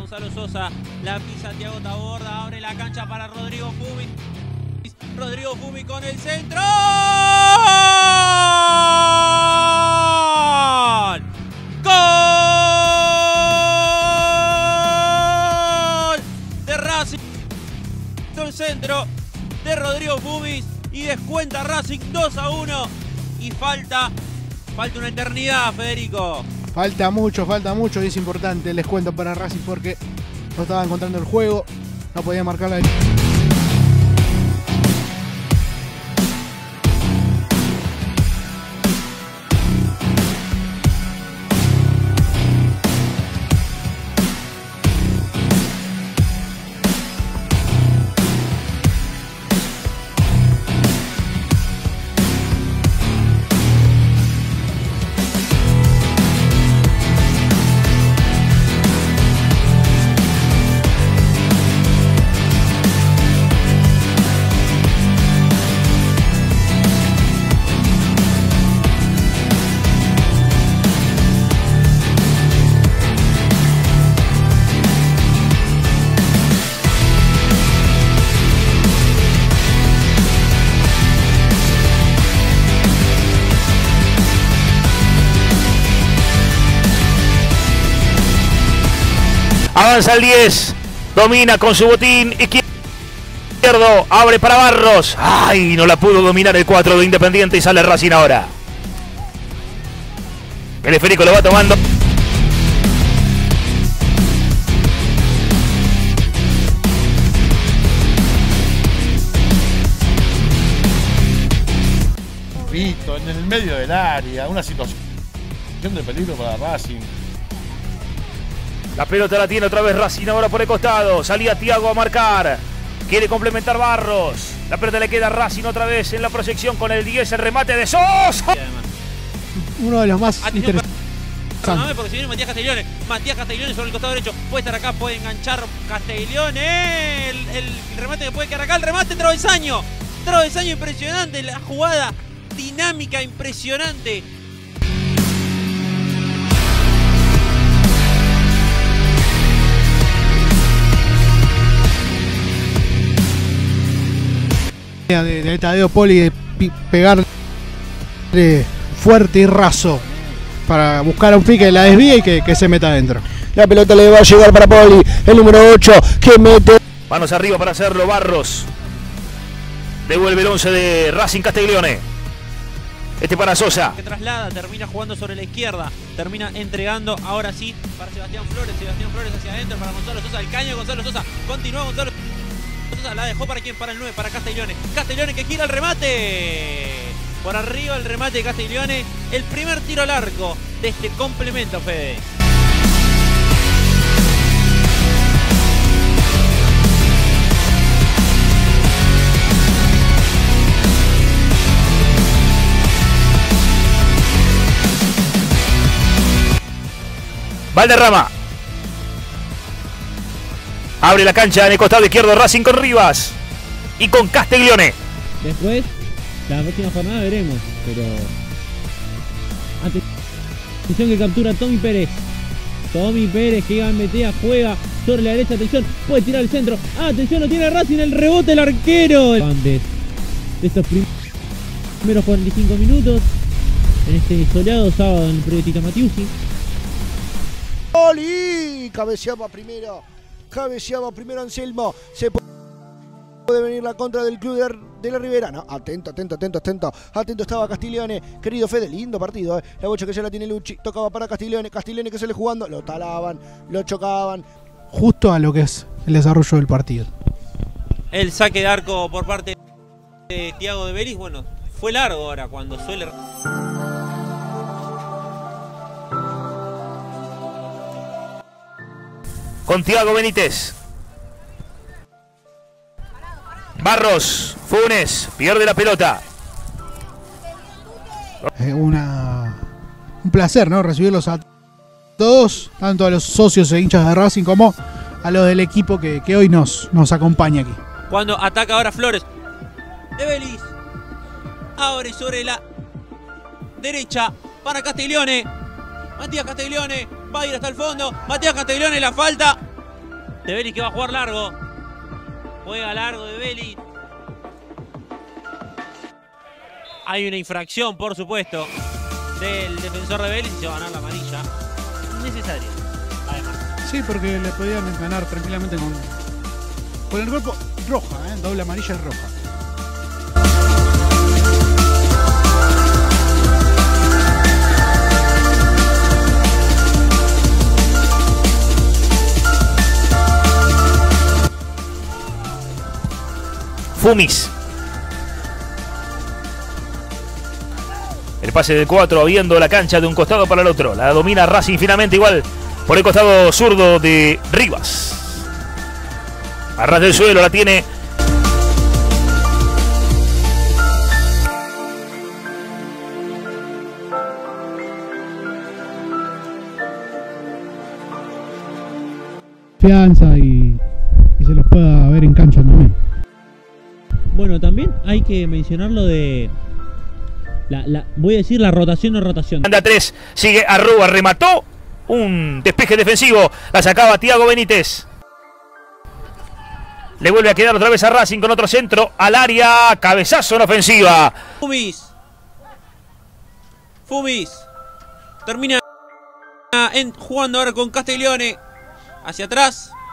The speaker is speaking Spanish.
Gonzalo Sosa, la pisa Thiago Taborda, abre la cancha para Rodrigo Fumi. Rodrigo Fumi con el centro. ¡Gol! ¡Gol! De Racing. El centro de Rodrigo Fumi y descuenta Racing 2-1. Y falta una eternidad, Federico. Falta mucho y es importante el descuento para Racing porque no estaba encontrando el juego, no podía marcar la... Avanza el 10, domina con su botín izquierdo, abre para Barros. ¡Ay! No la pudo dominar el 4 de Independiente y sale Racing ahora. El esférico lo va tomando. Vito, en el medio del área, una situación de peligro para Racing. La pelota la tiene otra vez Racing ahora por el costado. Salía Thiago a marcar. Quiere complementar Barros. La pelota le queda a Racing otra vez en la proyección con el 10. El remate de Sosa. Uno de los más interesantes. Perdóname porque si viene Matías Castiglione. Matías Castiglione sobre el costado derecho. Puede estar acá, puede enganchar Castiglione. El remate que puede quedar acá. El remate travesaño. Travesaño impresionante. La jugada dinámica impresionante. De Tadeo Poli de pegar fuerte y raso para buscar a un pique, la desvía y que se meta adentro. La pelota le va a llegar para Poli, el número 8 que mete. Manos arriba para hacerlo Barros. Devuelve el 11 de Racing Castiglione. Este para Sosa. Que traslada, termina jugando sobre la izquierda. Termina entregando ahora sí para Sebastián Flores. Sebastián Flores hacia adentro para Gonzalo Sosa. El caño de Gonzalo Sosa. Continúa Gonzalo Sosa. La dejó para quién, para el 9, para Castiglione. Castiglione que gira el remate. Por arriba el remate de Castiglione. El primer tiro al arco de este complemento, Fede. Valderrama. Abre la cancha en el costado izquierdo Racing con Rivas y con Castiglione. Después, la próxima jornada veremos, pero atención que captura Tommy Pérez. Tommy Pérez que gambetea, juega sobre la derecha, atención, puede tirar el centro. Atención, lo tiene Racing, el rebote el arquero. De estos primeros 45 minutos, en este soleado sábado en el predio Tita Matiusi. Poli, cabeceaba primero Anselmo. Se puede venir la contra del club de la Riverana. Atento estaba Castiglione. Querido Fede, lindo partido, La bocha que ya la tiene Lucci, tocaba para Castiglione que sale jugando, lo talaban, lo chocaban. Justo a lo que es el desarrollo del partido. El saque de arco por parte de Thiago de Belis, bueno, fue largo ahora cuando suele... Con Thiago Benítez. Barros, Funes, pierde la pelota. Un placer, ¿no? Recibirlos a todos, tanto a los socios e hinchas de Racing como a los del equipo que hoy nos acompaña aquí. Cuando ataca ahora Flores. De Belis. Abre sobre la derecha para Castiglione. Matías Castiglione va a ir hasta el fondo. Matías Castiglione, la falta. De Vélez que va a jugar largo. Juega largo de Vélez. Hay una infracción, por supuesto, del defensor de Vélez y se va a ganar la amarilla. Necesaria, además. Sí, porque le podían ganar tranquilamente con el cuerpo roja, doble amarilla es roja. Fumis. El pase de 4 abriendo la cancha de un costado para el otro. La domina Racing finalmente igual por el costado zurdo de Rivas. A ras del suelo la tiene. Fianza y se los pueda ver en cancha también. Bueno, también hay que mencionar lo de voy a decir la rotación o rotación. Anda 3, sigue Arrua, remató. Un despeje defensivo, la sacaba Thiago Benítez. Le vuelve a quedar otra vez a Racing con otro centro al área. Cabezazo en ofensiva. Fumis. Termina jugando ahora con Castiglione. Hacia atrás.